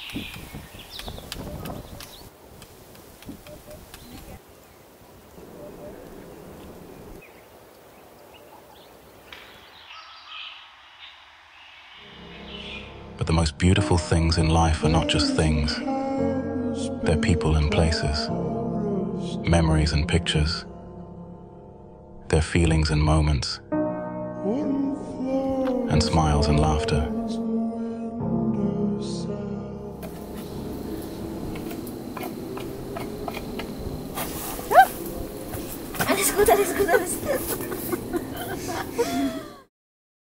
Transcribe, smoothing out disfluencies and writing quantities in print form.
But the most beautiful things in life are not just things. They're people and places, memories and pictures. They're feelings and moments, and smiles and laughter. Alles gut, alles gut, alles gut.